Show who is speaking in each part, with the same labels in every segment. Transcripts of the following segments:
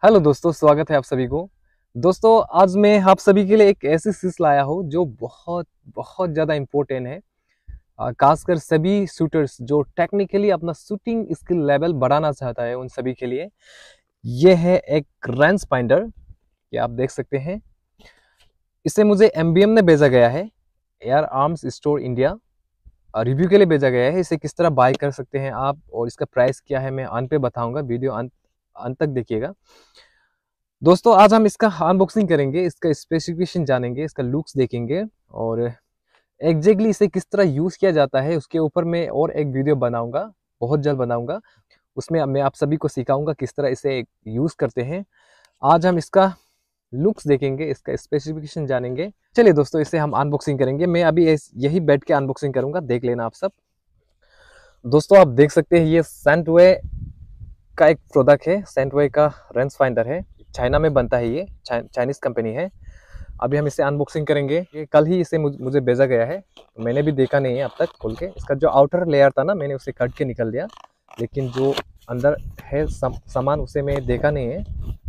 Speaker 1: Hello दोस्तों, स्वागत है आप सभी को। दोस्तों, आज मैं आप सभी के लिए एक ऐसी चीज लाया हूँ जो बहुत बहुत ज़्यादा इम्पोर्टेंट है। खासकर सभी शूटर्स जो टेक्निकली अपना शूटिंग स्किल लेवल बढ़ाना चाहता है उन सभी के लिए। ये है एक रेंज फाइंडर, ये आप देख सकते हैं। इसे मुझे एमबीएम ने भेजा गया है, air arms store India. Review के लिए भेजा गया है। इसे किस तरह बाय कर सकते हैं आप और इसका प्राइस क्या है मैं अंत पे बताऊंगा। वीडियो अंत तक देखिएगा। दोस्तों, आज हम इसका अनबॉक्सिंग करेंगे, इसका स्पेसिफिकेशन जानेंगे, इसका लुक्स देखेंगे और एग्जैक्टली इसे किस तरह यूज़ किया जाता है उसके ऊपर मैं और एक वीडियो बनाऊंगा, बहुत जल्द बनाऊंगा। उसमें मैं आप सभी को सिखाऊंगा किस तरह इसे यूज़ करते हैं। आज हम इसका लुक्स देखेंगे, इसका स्पेसिफिकेशन जानेंगे। चलिए दोस्तों, इसे हम अनबॉक्सिंग करेंगे। मैं अभी यही बैठ के अनबॉक्सिंग करूंगा, देख लेना आप सब। दोस्तों, आप देख सकते हैं ये सेंटवे का एक प्रोडक्ट है। सेंटवे का रेंज फाइंडर है, चाइना में बनता है। ये चाइनीज कंपनी है। अभी हम इसे अनबॉक्सिंग करेंगे। ये कल ही इसे मुझे भेजा गया है, मैंने भी देखा नहीं है अब तक खोल के। इसका जो आउटर लेयर था ना, मैंने उसे कट के निकल दिया, लेकिन जो अंदर है सामान उसे मैं देखा नहीं है।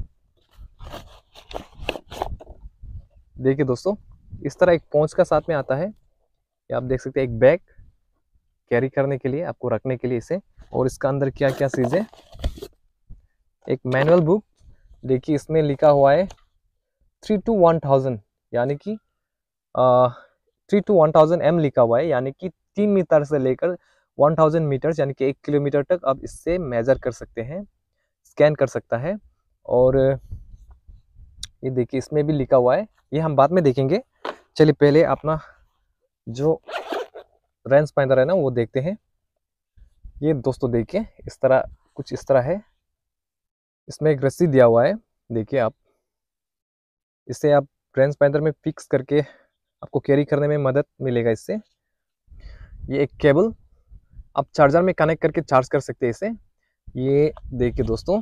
Speaker 1: देखिए दोस्तों, इस तरह एक पॉन्च का साथ में आता है। ये आप देख सकते हैं, एक बैग कैरी करने के लिए, आपको रखने के लिए इसे। और इसका अंदर क्या क्या चीज़ है, एक मैनुअल बुक। देखिए, इसमें लिखा हुआ है 3 to 1000, यानी कि 3 to 1000 m लिखा हुआ है, यानी कि 3 मीटर से लेकर 1000 मीटर यानी कि 1 किलोमीटर तक आप इससे मेजर कर सकते हैं, स्कैन कर सकता है। और ये देखिए, इसमें भी लिखा हुआ है, ये हम बाद में देखेंगे। चलिए पहले अपना जो रेंज फाइंडर है ना वो देखते हैं। ये दोस्तों देखिए, इस तरह कुछ इस तरह है। इसमें एक रस्सी दिया हुआ है, देखिए आप। इसे आप रेंज फाइंडर में फिक्स करके आपको कैरी करने में मदद मिलेगा इससे। ये एक केबल, आप चार्जर में कनेक्ट करके चार्ज कर सकते हैं इसे। ये देखिए दोस्तों,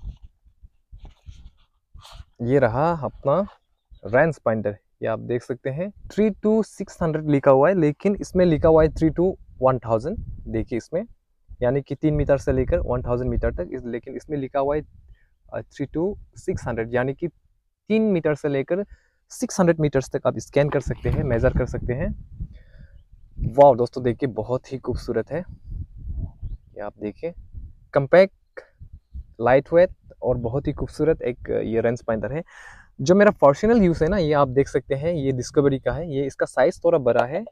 Speaker 1: ये रहा अपना रेंज फाइंडर। ये आप देख सकते हैं 3 to 600 लिखा हुआ है, लेकिन इसमें लिखा हुआ है 3 to 1000। देखिए इसमें, यानी कि 3 मीटर से लेकर 1000 मीटर तक लेकिन इसमें लिखा हुआ है 3 to 600, यानी कि 3 मीटर से लेकर 600 मीटर्स तक आप स्कैन कर सकते हैं, मेजर कर सकते हैं। वाह दोस्तों, देखिए बहुत ही खूबसूरत है। ये आप देखिए, कम्पैक्ट, लाइट वेट और बहुत ही खूबसूरत एक ये रेंज फाइंडर है। जो मेरा पर्सनल यूज़ है ना, ये आप देख सकते हैं, ये डिस्कवरी का है। ये इसका साइज़ थोड़ा बड़ा है,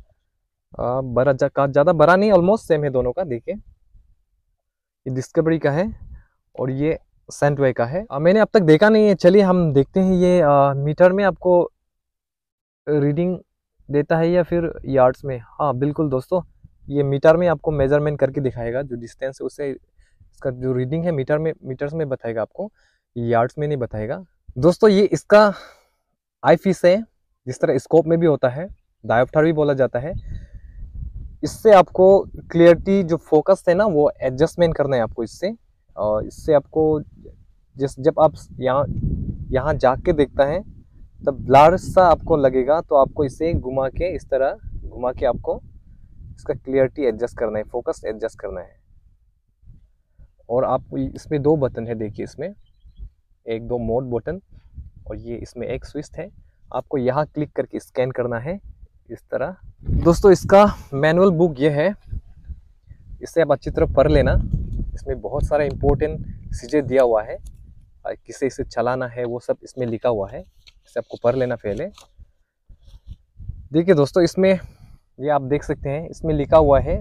Speaker 1: ज़्यादा बड़ा नहीं, ऑलमोस्ट सेम है दोनों का। देखिए, ये डिस्कवरी का है और ये सेंटवे का है। मैंने अब तक देखा नहीं है, चलिए हम देखते हैं ये मीटर में आपको रीडिंग देता है या फिर यार्ड्स में। हाँ बिल्कुल दोस्तों, ये मीटर में आपको मेजरमेंट करके दिखाएगा, जो डिस्टेंस है उससे इसका जो रीडिंग है मीटर्स में बताएगा आपको, यार्ड्स में नहीं बताएगा। दोस्तों, ये इसका आई पीस है, जिस तरह स्कोप में भी होता है, डायोप्टर भी बोला जाता है। इससे आपको क्लियरिटी, जो फोकस है ना, वो एडजस्टमेंट करना है आपको इससे। और इससे आपको जब आप यहाँ जाके देखता है तब ब्लर सा आपको लगेगा, तो आपको इसे घुमा के, इस तरह घुमा के आपको इसका क्लियरिटी एडजस्ट करना है, फोकस एडजस्ट करना है। और आप इसमें 2 बटन है, देखिए इसमें 1-2 मोड बटन, और ये इसमें एक स्विच है। आपको यहाँ क्लिक करके स्कैन करना है इस तरह। दोस्तों, इसका मैनुअल बुक ये है, इससे आप अच्छी तरह पढ़ लेना। इसमें बहुत सारा इम्पोर्टेंट चीज़ें दिया हुआ है, किसे इसे चलाना है वो सब इसमें लिखा हुआ है। इसे आपको पढ़ लेना पहले। देखिए दोस्तों, इसमें ये आप देख सकते हैं, इसमें लिखा हुआ है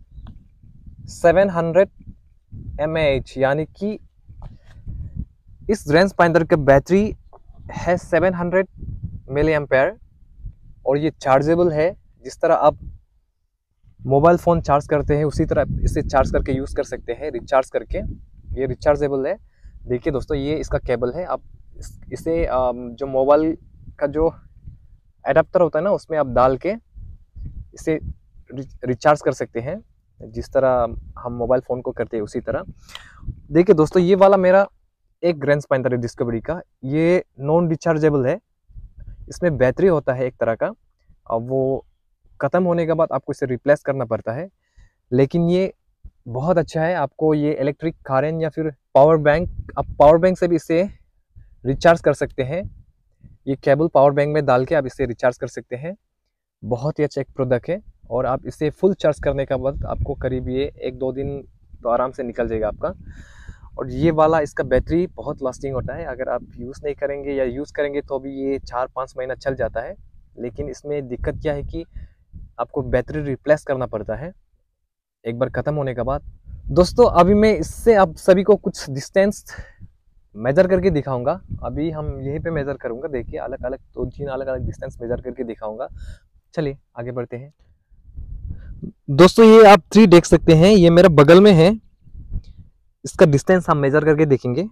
Speaker 1: 700 mAh, यानी कि इस रेंज फाइंडर का बैटरी है 700 मिली एम्पेयर, और ये चार्जेबल है। जिस तरह आप मोबाइल फ़ोन चार्ज करते हैं उसी तरह इसे चार्ज करके यूज़ कर सकते हैं, रिचार्ज करके। ये रिचार्जेबल है। देखिए दोस्तों, ये इसका केबल है। आप इसे जो मोबाइल का जो एडाप्टर होता है ना, उसमें आप डाल के इसे रिचार्ज कर सकते हैं, जिस तरह हम मोबाइल फ़ोन को करते हैं उसी तरह। देखिए दोस्तों, ये वाला मेरा एक रेंज फाइंडर है डिस्कवरी का। ये नॉन रिचार्जेबल है। इसमें बैटरी होता है एक तरह का, अब वो ख़त्म होने के बाद आपको इसे रिप्लेस करना पड़ता है। लेकिन ये बहुत अच्छा है। आपको ये इलेक्ट्रिक कारन या फिर पावर बैंक, आप पावर बैंक से भी इसे रिचार्ज कर सकते हैं। ये केबल पावर बैंक में डाल के आप इसे रिचार्ज कर सकते हैं। बहुत ही अच्छा एक प्रोडक्ट है। और आप इसे फुल चार्ज करने का बाद आपको करीब ये 1-2 दिन तो आराम से निकल जाएगा आपका। और ये वाला इसका बैटरी बहुत लास्टिंग होता है। अगर आप यूज़ नहीं करेंगे या यूज़ करेंगे तो भी ये 4-5 महीना चल जाता है। लेकिन इसमें दिक्कत क्या है कि आपको बैटरी रिप्लेस करना पड़ता है एक बार ख़त्म होने के बाद। दोस्तों अभी मैं इससे आप सभी को कुछ डिस्टेंस मेजर करके दिखाऊंगा। अभी हम यहीं पे मेजर करूंगा, देखिए अलग अलग 2-3 अलग अलग डिस्टेंस मेजर करके दिखाऊंगा। चलिए आगे बढ़ते हैं। दोस्तों ये आप ट्री देख सकते हैं, ये मेरे बगल में है। इसका डिस्टेंस हम मेजर करके देखेंगे।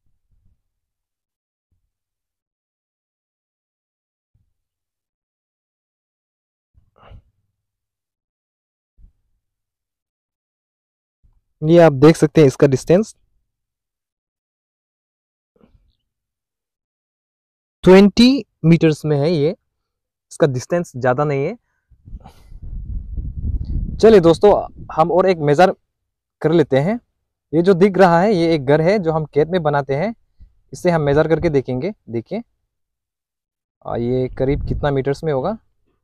Speaker 1: ये आप देख सकते हैं इसका डिस्टेंस 20 मीटर्स में है। ये इसका डिस्टेंस ज़्यादा नहीं है। चलिए दोस्तों हम और एक मेजर कर लेते हैं। ये जो दिख रहा है ये एक घर है जो हम खेत में बनाते हैं। इसे हम मेजर करके देखेंगे। देखिए ये करीब कितना मीटर्स में होगा।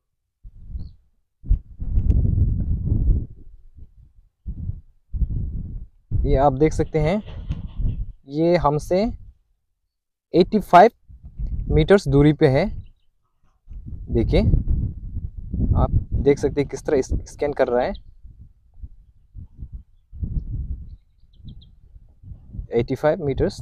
Speaker 1: ये आप देख सकते हैं ये हमसे 85 मीटर्स दूरी पे है। देखिए आप देख सकते हैं किस तरह स्कैन कर रहा है। 85 मीटर्स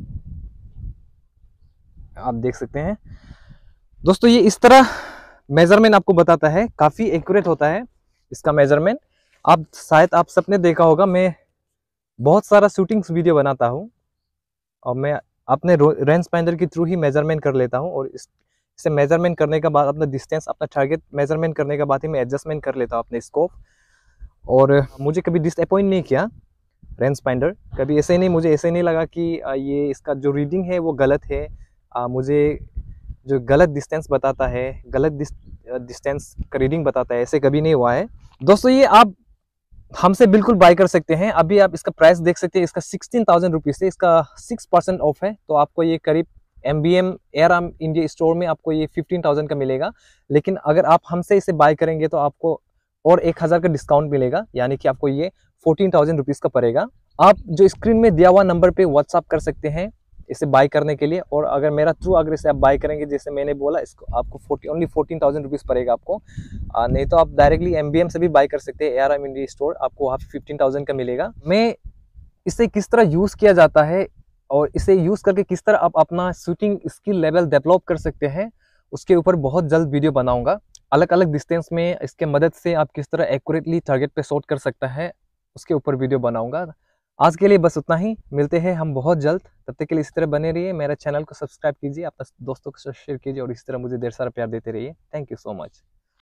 Speaker 1: आप देख सकते हैं। दोस्तों ये इस तरह मेजरमेंट आपको बताता है, काफ़ी एक्यूरेट होता है इसका मेजरमेंट। आप शायद आप सबने देखा होगा, मैं बहुत सारा शूटिंग्स वीडियो बनाता हूँ और मैं अपने रेंज फाइंडर के थ्रू ही मेजरमेंट कर लेता हूँ। और इसे मेजरमेंट करने के बाद अपना डिस्टेंस, अपना टारगेट मेजरमेंट करने के बाद ही मैं एडजस्टमेंट कर लेता हूँ अपने स्कोप। और मुझे कभी डिसअपॉइंट नहीं किया रेंज फाइंडर। कभी ऐसे ही नहीं, मुझे ऐसे नहीं लगा कि ये इसका जो रीडिंग है वो गलत है। मुझे जो गलत डिस्टेंस बताता है, गलत डिस्टेंस का रीडिंग बताता है, ऐसे कभी नहीं हुआ है। दोस्तों ये आप हमसे बिल्कुल बाय कर सकते हैं। अभी आप इसका प्राइस देख सकते हैं, इसका 16,000 रुपीज़ है। इसका 6% ऑफ है, तो आपको ये करीब MBM एयरआर्म इंडिया स्टोर में आपको ये 15,000 का मिलेगा। लेकिन अगर आप हमसे इसे बाय करेंगे तो आपको और 1,000 का डिस्काउंट मिलेगा, यानी कि आपको ये 14,000 रुपीज़ का पड़ेगा। आप जो स्क्रीन में दिया हुआ नंबर पे व्हाट्सअप कर सकते हैं इसे बाय करने के लिए। और अगर मेरा थ्रू अगर इसे आप बाय करेंगे, जैसे मैंने बोला, इसको आपको ओनली 14,000 रुपीज़ पड़ेगा आपको। नहीं तो आप डायरेक्टली MBM से भी बाय कर सकते हैं, एयरआर्म इंडिया स्टोर, आपको वहाँ पे 15,000 का मिलेगा। मैं इसे किस तरह यूज़ किया जाता है और इसे यूज़ करके किस तरह आप अपना शूटिंग स्किल लेवल डेवलप कर सकते हैं, उसके ऊपर बहुत जल्द वीडियो बनाऊंगा। अलग अलग डिस्टेंस में इसके मदद से आप किस तरह एक्यूरेटली टारगेट पे शॉट कर सकता है, उसके ऊपर वीडियो बनाऊंगा। आज के लिए बस उतना ही, मिलते हैं हम बहुत जल्द। तब तक के लिए इसी तरह बने रहिए, मेरे चैनल को सब्सक्राइब कीजिए, अपने दोस्तों के साथ शेयर कीजिए और इसी तरह मुझे ढेर सारा प्यार देते रहिए। Thank you so much.